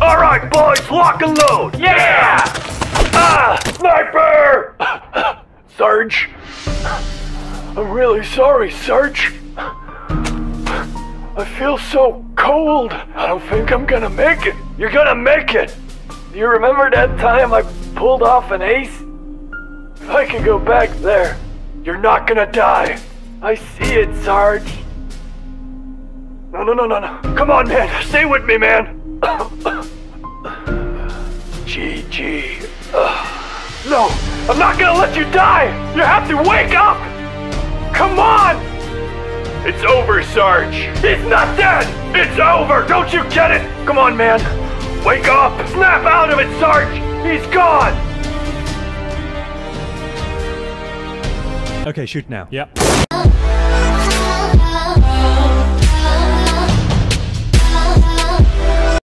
Alright, boys, lock and load! Yeah! Sniper! Sarge. I'm really sorry, Sarge. I feel so cold. I don't think I'm gonna make it. You're gonna make it! You remember that time I pulled off an ace? If I could go back there, you're not gonna die. I see it, Sarge. No. Come on, man. Stay with me, man. GG. No, I'm not gonna let you die. You have to wake up. Come on. It's over, Sarge. He's not dead. It's over. Don't you get it? Come on, man. Wake up. Snap out of it, Sarge. He's gone. Okay, shoot now. Yep.